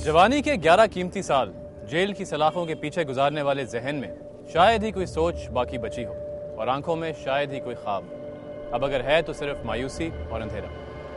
जवानी के 11 कीमती साल जेल की सलाखों के पीछे गुजारने वाले जहन में शायद ही कोई सोच बाकी बची हो और आंखों में शायद ही कोई ख्वाब। अब अगर है तो सिर्फ मायूसी और अंधेरा।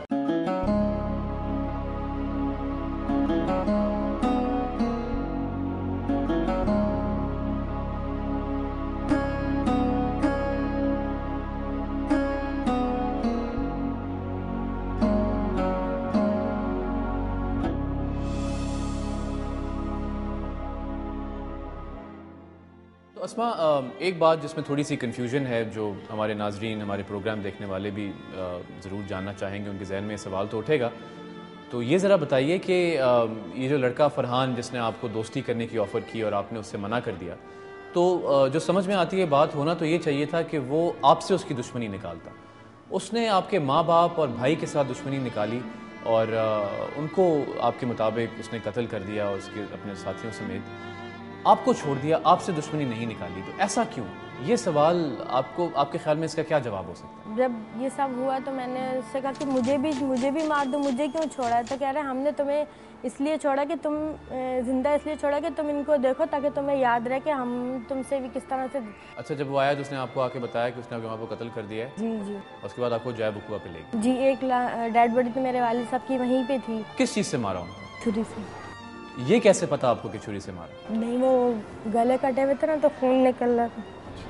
अस्मा, एक बात जिसमें थोड़ी सी कन्फ्यूजन है, जो हमारे नाजरीन, हमारे प्रोग्राम देखने वाले भी ज़रूर जानना चाहेंगे, उनके जहन में सवाल तो उठेगा। तो ये ज़रा बताइए कि ये जो लड़का फरहान जिसने आपको दोस्ती करने की ऑफ़र की और आपने उससे मना कर दिया, तो जो समझ में आती है बात होना तो ये चाहिए था कि वो आपसे उसकी दुश्मनी निकालता। उसने आपके माँ बाप और भाई के साथ दुश्मनी निकाली और उनको आपके मुताबिक उसने कत्ल कर दिया और उसके अपने साथियों समेत आपको छोड़ दिया, आपसे दुश्मनी नहीं निकाली। तो ऐसा क्यों? ये सवाल आपको, आपके ख्याल में इसका क्या जवाब हो सकता है? जब ये सब हुआ तो मैंने उससे कहा कि मुझे भी मार दो, मुझे क्यों छोड़ा है? तो कह रहे हमने तुम्हें इसलिए छोड़ा कि तुम जिंदा, इसलिए छोड़ा कि तुम इनको देखो ताकि तुम्हें याद रहे कि हम तुमसे भी किस तरह से। अच्छा, जब वो आया तो उसने आपको आके बताया कि उसने आपको कत्ल कर दिया है? जी जी। उसके बाद आपको जय बुकुआ पे ले गई? जी, एक डेड बॉडी तो मेरे वालिद साहब की वहीं पे थी। किस चीज़ से मारा उनको? छुरी से। ये कैसे पता आपको कि छुरी से मारा? नहीं, वो गले कटे हुए थे ना, तो खून निकल रहा था।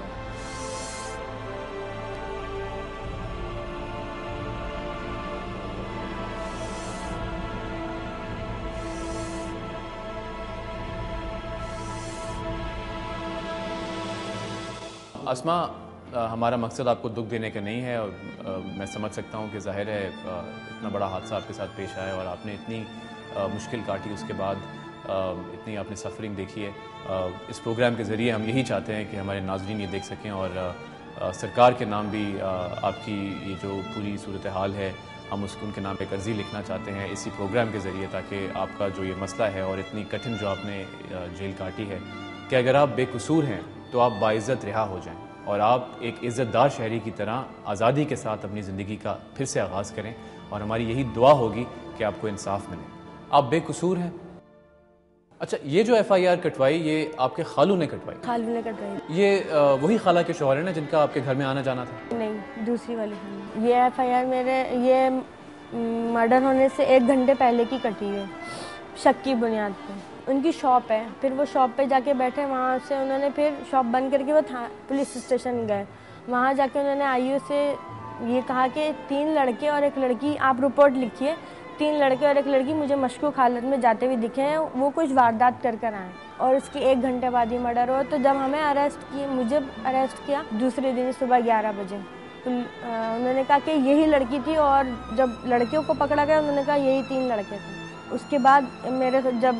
अस्मा, हमारा मकसद आपको दुख देने का नहीं है और मैं समझ सकता हूँ कि ज़ाहिर है इतना बड़ा हादसा आपके साथ पेश आया और आपने इतनी मुश्किल काटी, उसके बाद इतनी आपने सफरिंग देखी है। इस प्रोग्राम के ज़रिए हम यही चाहते हैं कि हमारे नाज़रीन ये देख सकें और सरकार के नाम भी आपकी ये जो पूरी सूरत हाल है हम उसको उनके नाम पे एक अर्ज़ी लिखना चाहते हैं इसी प्रोग्राम के ज़रिए, ताकि आपका जो ये मसला है और इतनी कठिन जो आपने जेल काटी है कि अगर आप बेकसूर हैं तो आप बाइज़्ज़त रिहा हो जाएं और आप एक इज़्ज़तदार शहरी की तरह आज़ादी के साथ अपनी ज़िंदगी का फिर से आगाज़ करें और हमारी यही दुआ होगी कि आपको इंसाफ मिले। आप बेकसूर हैं। अच्छा, ये जो FIR कटवाई ये आपके खालू ने कटवाई? खालू ने कटवाई। ये वही खाला के शौहर है ना जिनका आपके घर में आना जाना था? नहीं, दूसरी वाली खाला। ये FIR मेरे ये मर्डर होने से 1 घंटे पहले की कटी है, शक की बुनियाद पे। उनकी शॉप है, फिर वो शॉप पे जाके बैठे, वहाँ से उन्होंने फिर शॉप बंद करके वो पुलिस स्टेशन गए। वहाँ जाके उन्होंने IO से ये कहा कि 3 लड़के और 1 लड़की, आप रिपोर्ट लिखिए, 3 लड़के और 1 लड़की मुझे मशकूक हालत में जाते हुए दिखे हैं, वो कुछ वारदात कर आए। और उसके 1 घंटे बाद ही मर्डर हुआ। तो जब हमें मुझे अरेस्ट किया दूसरे दिन सुबह 11 बजे, तो उन्होंने कहा कि यही लड़की थी और जब लड़कियों को पकड़ा गया उन्होंने कहा यही 3 लड़के थे। उसके बाद मेरे जब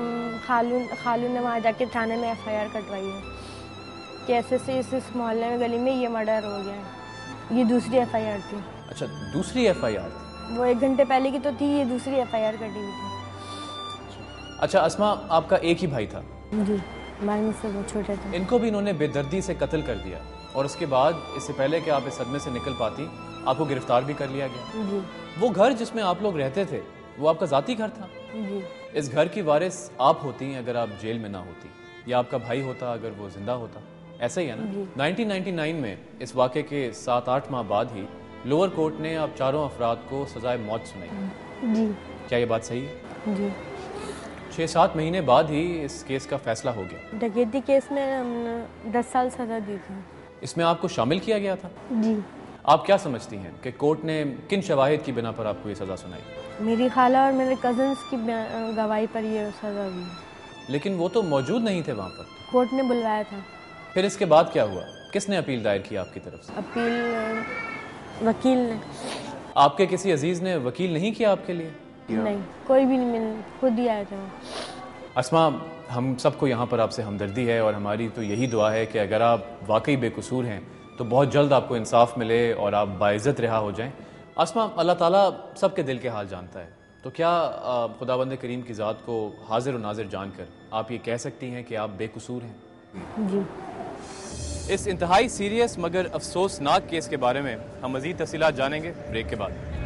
खालू ने वहाँ जाके थाने में FIR कटवाई है कि ऐसे से इस मोहल्ले में गली में ये मर्डर हो गया है। ये दूसरी FIR थी। अच्छा, दूसरी FIR थी? वो 1 घंटे पहले की तो थी, ये दूसरी FIR कटी हुई थी। अच्छा अस्मा, आपका एक ही भाई था? जी, हमारे मुझसे वो छोटे थे। इनको भी इन्होंने बेदर्दी से कत्ल कर दिया और उसके बाद इससे पहले कि आप इस सदमे से निकल पाती आपको गिरफ्तार भी कर लिया गया। जी। वो घर जिसमें आप लोग रहते थे वो आपका ज़ाती घर था? जी। इस घर की वारिस आप होती अगर आप जेल में ना होती, या आपका भाई होता अगर वो जिंदा होता? ऐसा ही है ना? 1999 में इस वाक़े के 7-8 माह बाद ही लोअर कोर्ट ने आप चारों अफराद को सजाए मौत सुनाई। जी। क्या ये बात सही है? जी। 6-7 महीने बाद ही इस केस का फैसला हो गया। डकैती केस में हमने 10 साल सजा दी थी। इसमें आपको शामिल किया गया था? जी। आप क्या समझती हैं कि कोर्ट ने किन शवाहिद की बिना पर आपको ये सज़ा सुनाई? मेरी खाला और मेरे कजन्स की गवाही पर ये सजा हुई। लेकिन वो तो मौजूद नहीं थे वहाँ पर। कोर्ट ने बुलवाया था। फिर इसके बाद क्या हुआ? किसने अपील दायर की आपकी तरफ से? अपील वकील ने। आपके किसी अजीज़ ने वकील नहीं किया आपके लिए? नहीं, कोई भी नहीं, खुद ही आए थे वो। अस्मा, हम सबको यहाँ पर आपसे हमदर्दी है और हमारी तो यही दुआ है कि अगर आप वाकई बेकसूर हैं तो बहुत जल्द आपको इंसाफ मिले और आप बाइज़्ज़त रिहा हो जाएं। अस्मा, अल्लाह ताला सबके दिल के हाल जानता है, तो क्या खुदाबंद करीम की ज़ात को हाजिर और नाजिर जानकर आप ये कह सकती हैं कि आप बेकसूर हैं? जी। इस इंतहाई सीरियस मगर अफसोसनाक केस के बारे में हम मज़ीद तफ़सीलात जानेंगे ब्रेक के बाद।